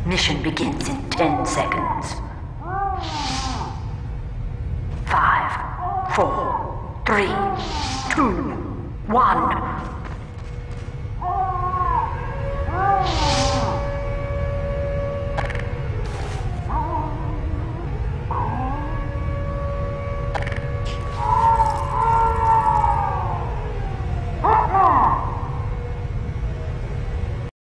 Mission begins in 10 seconds. 5, 4, 3, 2, 1.